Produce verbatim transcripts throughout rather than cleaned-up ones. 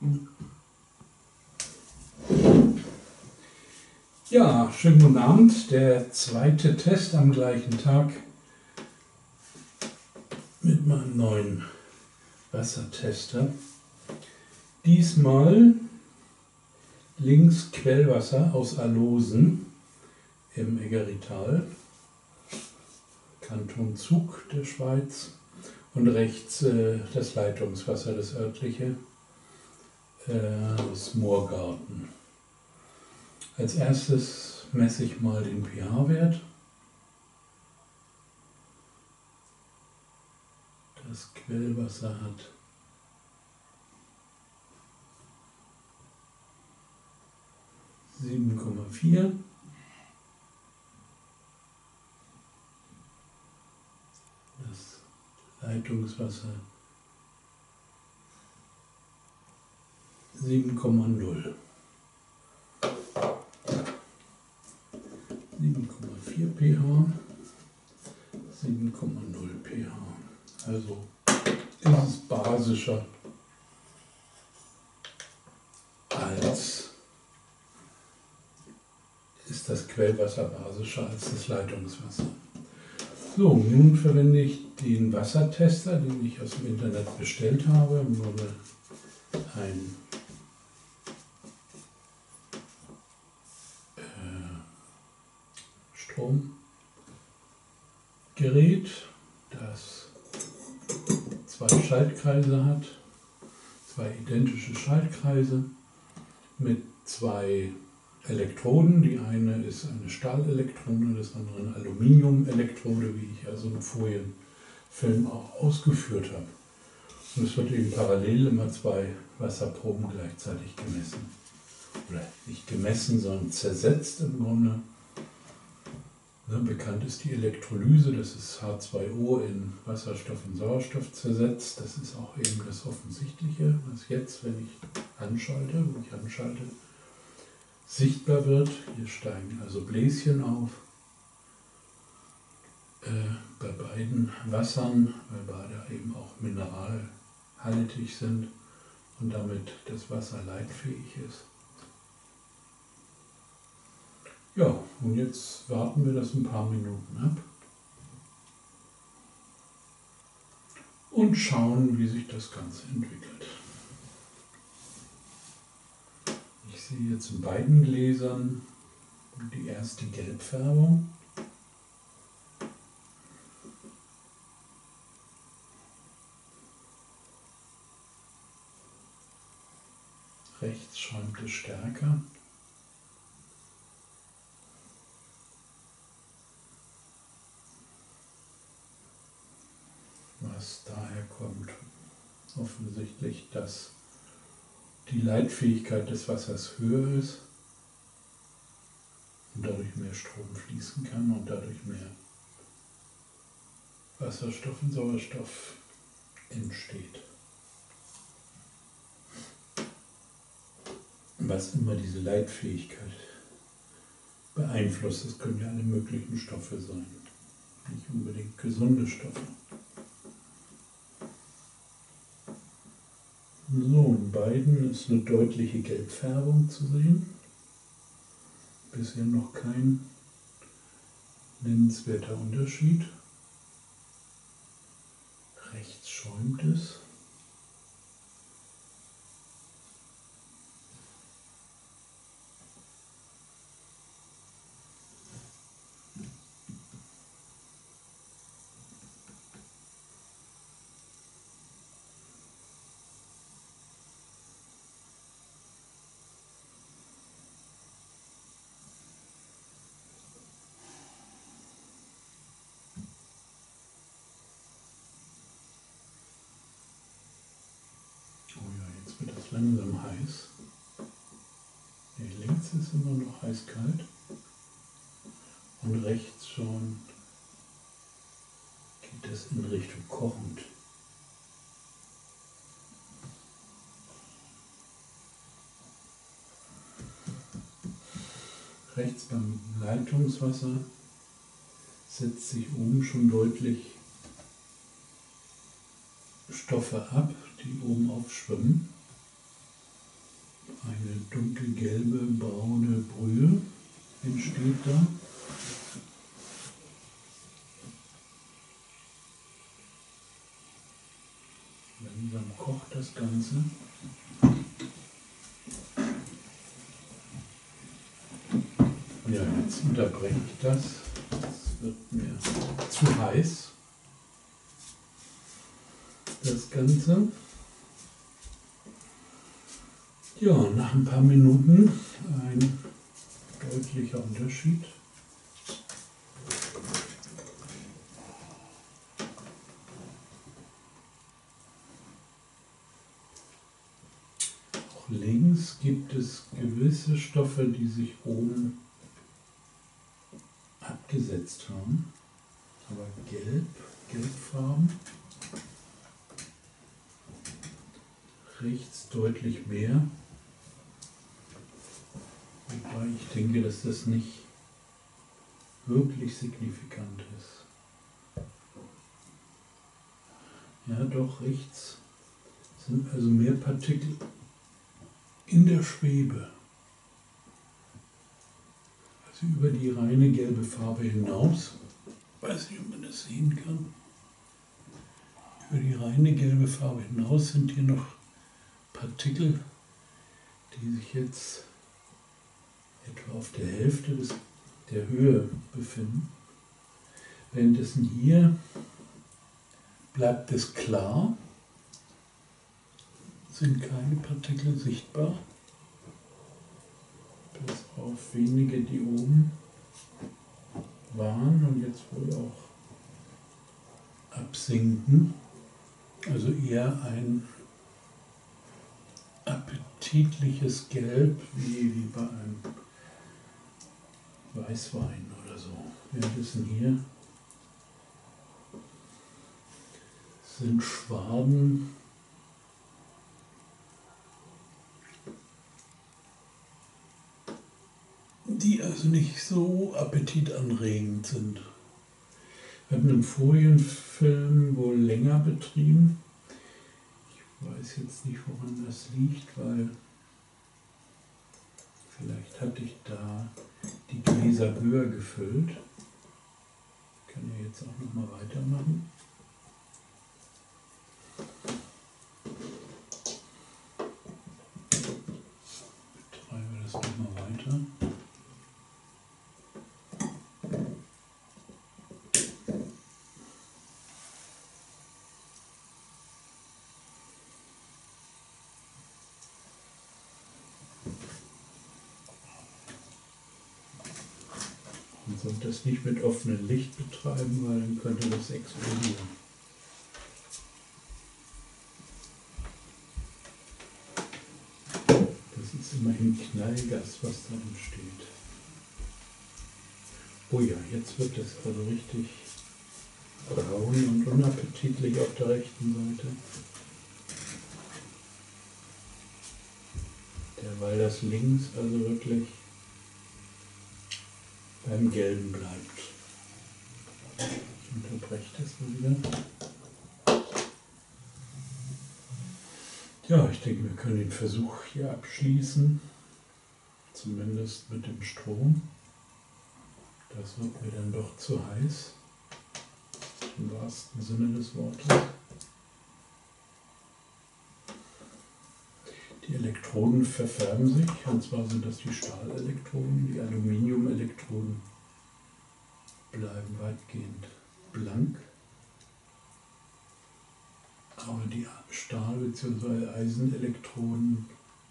Ja, schönen guten Abend. Der zweite Test am gleichen Tag mit meinem neuen Wassertester. Diesmal links Quellwasser aus Alosen im Eggerital, Kanton Zug der Schweiz, und rechts äh, das Leitungswasser, das örtliche, äh, aus Moorgarten. Als erstes messe ich mal den pH-Wert. Das Quellwasser hat sieben Komma vier. Das Leitungswasser sieben Komma null. sieben Komma vier pH, sieben Komma null pH. Also ist es basischer als ist das Quellwasser basischer als das Leitungswasser. So, nun verwende ich den Wassertester, den ich aus dem Internet bestellt habe. Im Grunde ein Stromgerät, das zwei Schaltkreise hat, zwei identische Schaltkreise mit zwei Elektroden. Die eine ist eine Stahlelektrode, das andere eine Aluminiumelektrode, wie ich also im Folienfilm auch ausgeführt habe. Und es wird eben parallel immer zwei Wasserproben gleichzeitig gemessen. Oder nicht gemessen, sondern zersetzt im Grunde. Ja, bekannt ist die Elektrolyse, das ist H zwei O in Wasserstoff und Sauerstoff zersetzt. Das ist auch eben das Offensichtliche, was jetzt, wenn ich anschalte, wenn ich anschalte, sichtbar wird. Hier steigen also Bläschen auf. Äh, bei beiden Wassern, weil beide eben auch mineralhaltig sind und damit das Wasser leitfähig ist. Ja, und jetzt warten wir das ein paar Minuten ab und schauen, wie sich das Ganze entwickelt. Ich sehe jetzt in beiden Gläsern die erste Gelbfärbung. Rechts schäumt es stärker. Was daher kommt, offensichtlich, dass die Leitfähigkeit des Wassers höher ist und dadurch mehr Strom fließen kann und dadurch mehr Wasserstoff und Sauerstoff entsteht. Was immer diese Leitfähigkeit beeinflusst, das können ja alle möglichen Stoffe sein, nicht unbedingt gesunde Stoffe. So, in beiden ist eine deutliche Gelbfärbung zu sehen. Bisher noch kein nennenswerter Unterschied. Rechts schäumt es. Wird das langsam heiß. Hier links ist immer noch heiß-kalt und rechts schon geht es in Richtung kochend. Rechts beim Leitungswasser setzt sich oben schon deutlich Stoffe ab, die oben aufschwimmen. gelbe, braune Brühe entsteht da. Langsam kocht das Ganze. Ja, jetzt unterbreche ich das. Es wird mir zu heiß, das Ganze. Ja, nach ein paar Minuten ein deutlicher Unterschied. Auch links gibt es gewisse Stoffe, die sich oben abgesetzt haben. Aber gelb, gelbfarben, rechts deutlich mehr. Wobei ich denke, dass das nicht wirklich signifikant ist. Ja, doch, rechts sind also mehr Partikel in der Schwebe. Also über die reine gelbe Farbe hinaus. Ich weiß nicht, ob man das sehen kann. Über die reine gelbe Farbe hinaus sind hier noch Partikel, die sich jetzt etwa auf der Hälfte des, der Höhe befinden. Währenddessen hier bleibt es klar, sind keine Partikel sichtbar, bis auf wenige, die oben waren und jetzt wohl auch absinken. Also eher ein appetitliches Gelb, wie, wie bei einem Weißwein oder so. Währenddessen hier sind Schwaden, die also nicht so appetitanregend sind. Wir hatten den Folienfilm wohl länger betrieben. Ich weiß jetzt nicht, woran das liegt, weil vielleicht hatte ich da die Gläser höher gefüllt. Ich kann ja jetzt auch noch mal weitermachen. Betreibe das noch mal weiter. Man sollte das nicht mit offenem Licht betreiben, weil dann könnte das explodieren. Das ist immerhin Knallgas, was da entsteht. Oh ja, jetzt wird es also richtig braun und unappetitlich auf der rechten Seite. Derweil das links also wirklich beim Gelben bleibt. Ich unterbreche das mal wieder. Ja, ich denke, wir können den Versuch hier abschließen, zumindest mit dem Strom. Das wird mir dann doch zu heiß, im wahrsten Sinne des Wortes. Die Elektroden verfärben sich, und zwar sind das die Stahlelektroden, die Aluminiumelektroden bleiben weitgehend blank. Aber die Stahl- bzw. Eisenelektroden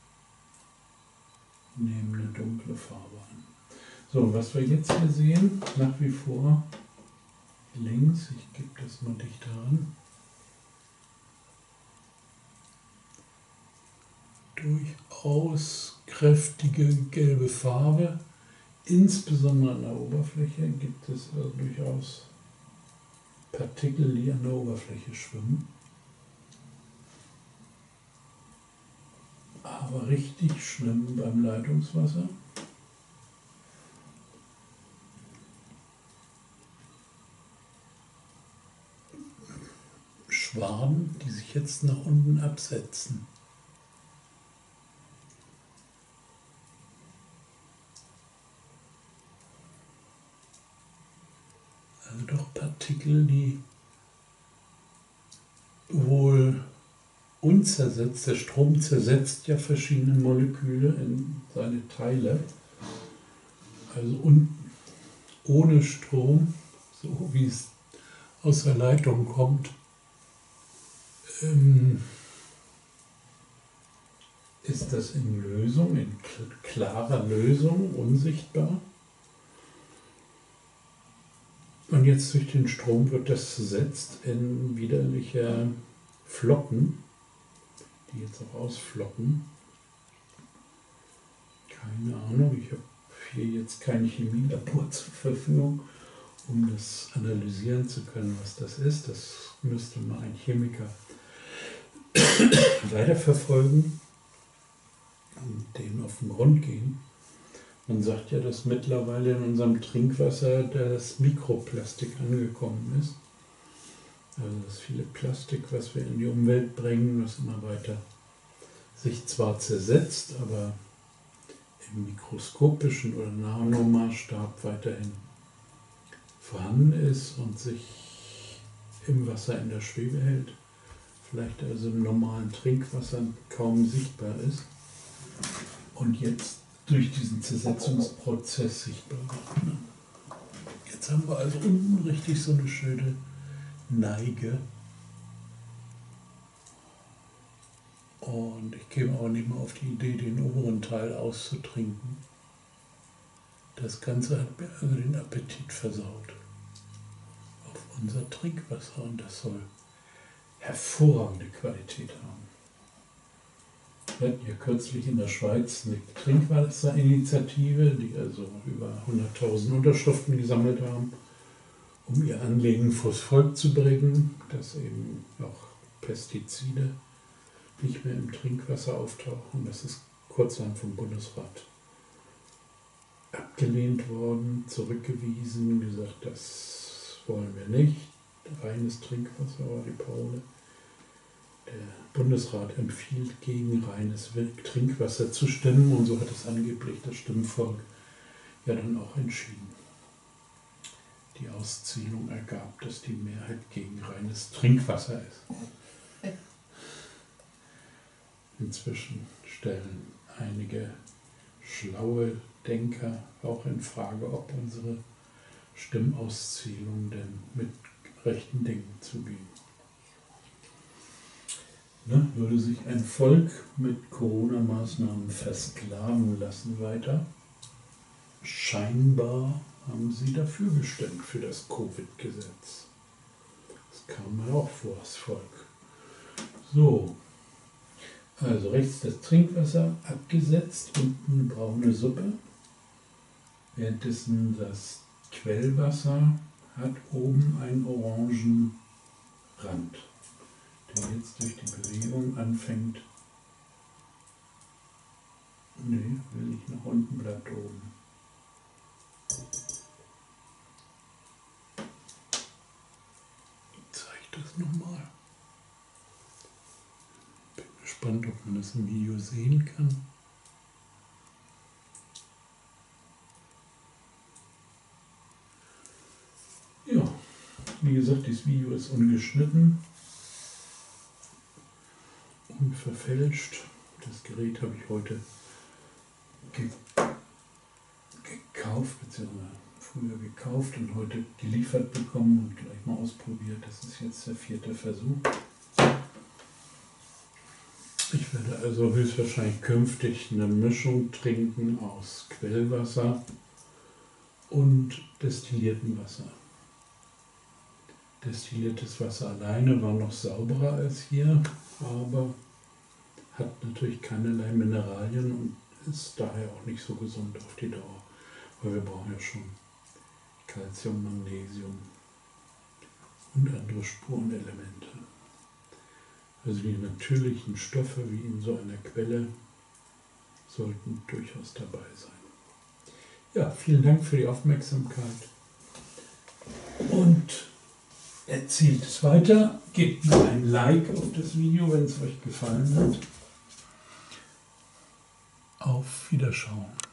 nehmen eine dunkle Farbe an. So, was wir jetzt hier sehen, nach wie vor links, ich gebe das mal dichter ran, durchaus kräftige gelbe Farbe, insbesondere an der Oberfläche gibt es also durchaus Partikel, die an der Oberfläche schwimmen. Aber richtig schlimm beim Leitungswasser. Schwaden, die sich jetzt nach unten absetzen. Partikel, die wohl unzersetzt, der Strom zersetzt ja verschiedene Moleküle in seine Teile. Also un, ohne Strom, so wie es aus der Leitung kommt, ähm, ist das in Lösung, in klarer Lösung, unsichtbar. Und jetzt durch den Strom wird das zersetzt in widerliche Flocken, die jetzt auch ausflocken. Keine Ahnung, ich habe hier jetzt kein Chemielabor zur Verfügung, um das analysieren zu können, was das ist. Das müsste mal ein Chemiker weiterverfolgen und dem auf den Grund gehen. Man sagt ja, dass mittlerweile in unserem Trinkwasser das Mikroplastik angekommen ist. Also das viele Plastik, was wir in die Umwelt bringen, was immer weiter sich zwar zersetzt, aber im mikroskopischen oder Nanomaßstab weiterhin vorhanden ist und sich im Wasser in der Schwebe hält. Vielleicht also im normalen Trinkwasser kaum sichtbar ist und jetzt durch diesen Zersetzungsprozess sichtbar wird. Jetzt haben wir also unten richtig so eine schöne Neige. Und ich käme auch nicht mehr auf die Idee, den oberen Teil auszutrinken. Das Ganze hat mir also den Appetit versaut auf unser Trinkwasser und das soll hervorragende Qualität haben. Wir hatten ja kürzlich in der Schweiz eine Trinkwasserinitiative, die also über hunderttausend Unterschriften gesammelt haben, um ihr Anliegen vors Volk zu bringen, dass eben auch Pestizide nicht mehr im Trinkwasser auftauchen. Das ist kurzerhand vom Bundesrat abgelehnt worden, zurückgewiesen, gesagt, das wollen wir nicht. Reines Trinkwasser war die Parole. Der Bundesrat empfiehlt, gegen reines Trinkwasser zu stimmen und so hat es angeblich das Stimmvolk ja dann auch entschieden. Die Auszählung ergab, dass die Mehrheit gegen reines Trinkwasser ist. Inzwischen stellen einige schlaue Denker auch in Frage, ob unsere Stimmauszählung denn mit rechten Dingen zugehen. Ne, würde sich ein Volk mit Corona-Maßnahmen versklaven lassen weiter? Scheinbar haben sie dafür gestimmt, für das Covid-Gesetz. Das kam mir auch vor, das Volk. So, also rechts das Trinkwasser abgesetzt und eine braune Suppe. Währenddessen das Quellwasser hat oben einen orangen Rand, der jetzt durch die Bewegung anfängt. Nee, will nicht nach unten, bleibt oben. Ich zeige das nochmal. Bin gespannt, ob man das im Video sehen kann. Ja, wie gesagt, dieses Video ist ungeschnitten. Unverfälscht. Das Gerät habe ich heute ge gekauft, beziehungsweise früher gekauft und heute geliefert bekommen und gleich mal ausprobiert. Das ist jetzt der vierte Versuch. Ich werde also höchstwahrscheinlich künftig eine Mischung trinken aus Quellwasser und destilliertem Wasser. Destilliertes Wasser alleine war noch sauberer als hier, aber hat natürlich keinerlei Mineralien und ist daher auch nicht so gesund auf die Dauer, weil wir brauchen ja schon Calcium, Magnesium und andere Spurenelemente. Also die natürlichen Stoffe wie in so einer Quelle sollten durchaus dabei sein. Ja, vielen Dank für die Aufmerksamkeit und erzählt es weiter, gebt mir ein Like auf das Video, wenn es euch gefallen hat. Auf Wiederschauen.